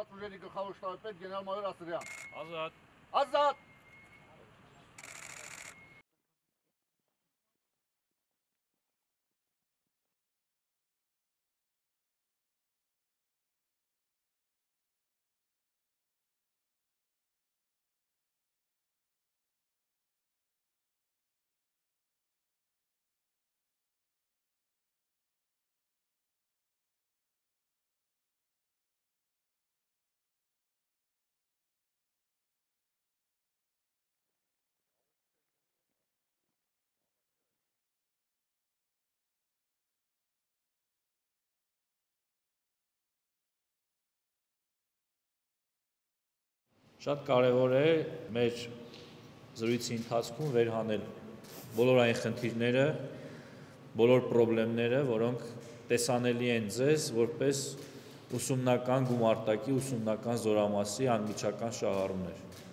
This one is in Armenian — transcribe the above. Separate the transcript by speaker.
Speaker 1: Զինված ուժերի գլխավոր շտաբի պետ գեներալ-մայոր Ասրյան։
Speaker 2: Ազատ։
Speaker 1: Ազատ։
Speaker 2: Շատ կարևոր է մեր զրույցի ընթացքում վերհանել բոլոր այն խնդիրները, բոլոր խնդիրները, որոնք տեսանելի են ձեզ որպես ուսումնական գումարտակի, ուսումնական զորամասի անմիջական շահառուներ։